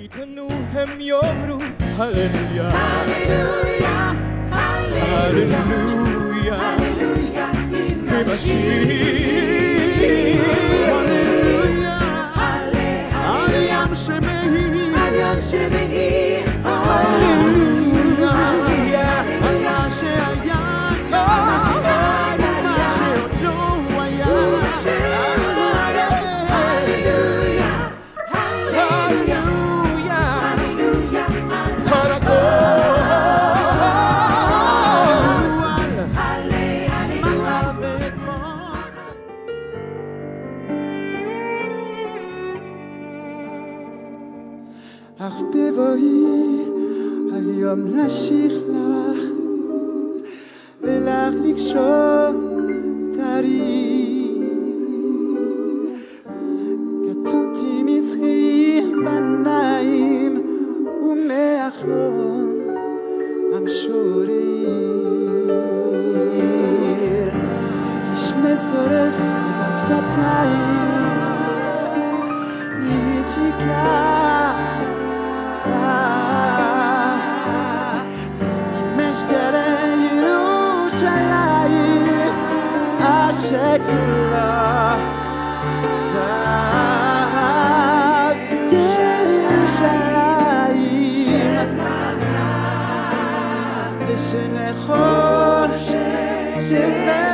יתנו הם יאמרו הללויה הללויה הללויה הללויה כבשיר הללויה על ים שמאיר על ים שמאיר הללויה מה שהיה מה שעוד לא היה אך בבואי היום לשיר לך ולך לקשור תריך קטונתי מצחי בניים ומאחרון המשורר ישמץ טורף את השפתיים ישיקה משגרי ירושלים אשר כולה זהב ירושלים ושנחוש שתביא